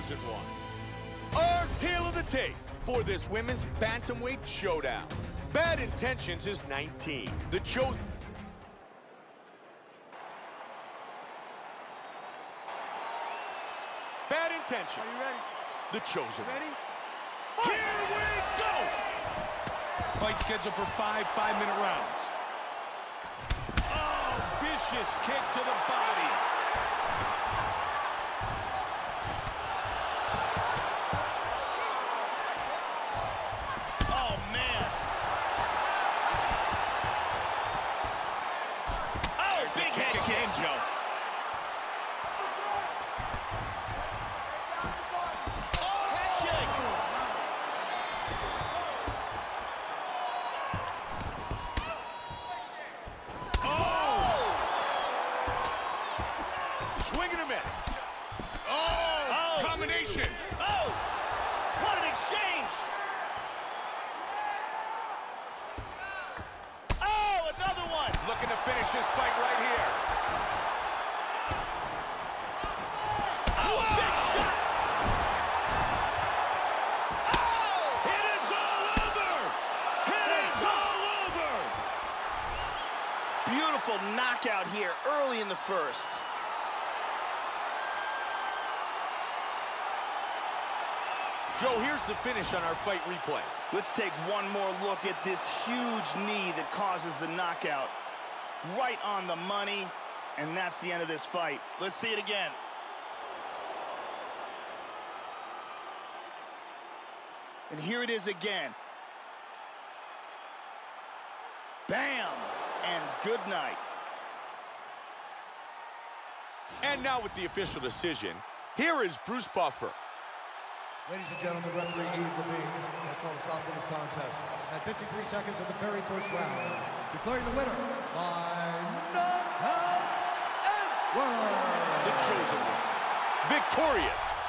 Chosen One. Our tale of the tape for this women's bantamweight showdown. Bad Intentions is 19. The Chosen... Bad Intentions. Are you ready? The Chosen. Ready? Here we go! Fight scheduled for 5 5-minute rounds. Oh, vicious kick to the body. Oh, man. Oh, big head kick. Joe. Swing and a miss. Oh, combination. Oh, what an exchange. Oh, another one. Looking to finish this fight right here. Oh, big shot. Oh, It is all over. It is all over. beautiful knockout here early in the first. Joe, here's the finish on our fight replay. Let's take one more look at this huge knee that causes the knockout. Right on the money, and that's the end of this fight. Let's see it again. And here it is again. Bam! And good night. And now with the official decision, here is Bruce Buffer. Ladies and gentlemen, referee Yves Rabin has called a stop to this contest at 53 seconds of the very first round, declaring the winner by knockout, Edwards. The Chosen was victorious